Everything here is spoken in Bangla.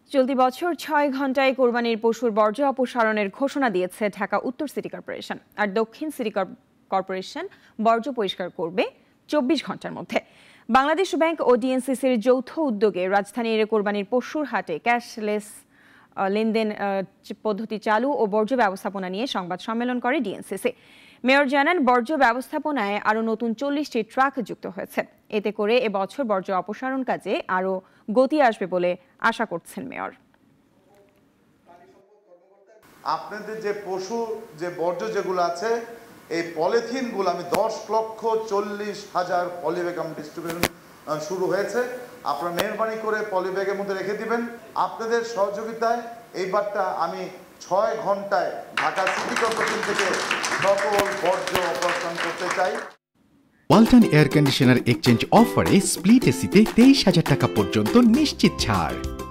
চলতি বছর ৬ ঘণ্টায় কোরবানির পশুর বর্জ্য অপসারণের ঘোষণা দিয়েছে ঢাকা উত্তর সিটি কর্পোরেশন। আর দক্ষিণ সিটি কর্পোরেশন বর্জ্য পরিষ্কার করবে ২৪ ঘণ্টার মধ্যে। বাংলাদেশ ব্যাংক ও ডিএনসিসির যৌথ উদ্যোগে রাজধানীর কোরবানির পশুর হাটে ক্যাশলেস লেনদেন পদ্ধতি চালু ও বর্জ্য ব্যবস্থাপনা নিয়ে সংবাদ সম্মেলন করে ডিএনসিসি। মেয়র জানান, বর্জ্য ব্যবস্থাপনায় আরও নতুন ৪০টি ট্রাক যুক্ত হয়েছে। এতে করে এবছর বর্জ্য অপসারণ কাজে আরও গতি আসবে বলে আশা করছেন মেয়র। আপনাদের যে পশু যে বর্জ্য যেগুলো আছে, এই পলিথিনগুলো আমি ১০,৪০,০০০ পলিব্যাগ ডিস্ট্রিবিউশন শুরু হয়েছে। আপনারা মেহরবানি করে পলিব্যাগের মধ্যে রেখে দিবেন। আপনাদের সহযোগিতায় এইবারটা আমি ৬ ঘণ্টায় ঢাকা সিটি কর্পোরেশন থেকে সকল বর্জ্য অপসারণ করতে চাই। ওয়ালটন এয়ার কন্ডিশনার এক্সচেঞ্জ অফারে স্প্লিট এসিতে ২৩,০০০ টাকা পর্যন্ত নিশ্চিত ছাড়।